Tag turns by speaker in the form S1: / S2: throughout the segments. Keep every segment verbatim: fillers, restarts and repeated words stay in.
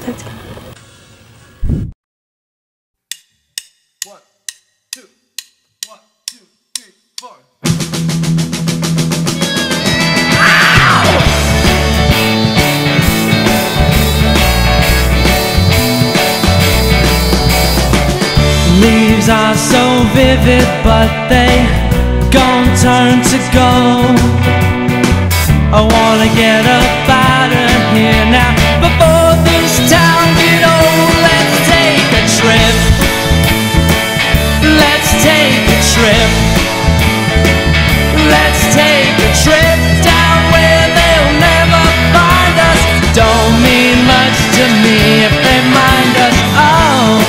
S1: That's it.
S2: One, two, one, two, three, four.
S3: Leaves are so vivid, but they gon' turn to gold. I wanna get up out of here now before this town get old. Let's take a trip. Let's take a trip. Let's take a trip down where they'll never find us. Don't mean much to me if they mind us. Oh.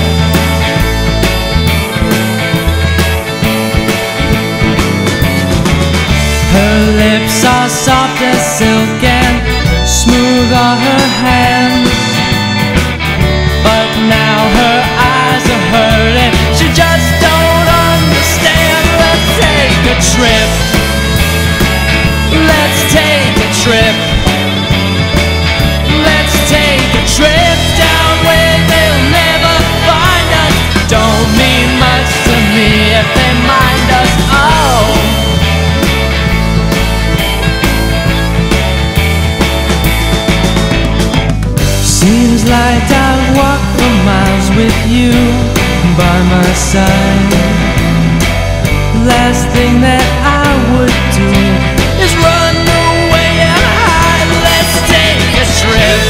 S3: Her lips are soft as silk and smooth are her hands, but now her eyes are hurting, she just don't understand. Let's take a trip. Let's take a trip. Let's take a trip down where they'll never find us. Don't mean much to me if they mind us. Oh. Seems like I've walked for miles with you by my side. Last thing that I would do is run away and hide. Let's take a trip.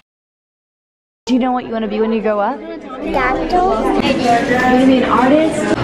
S1: Do you know what you want to be when you grow up?
S4: Doctor.
S1: You want to be an artist?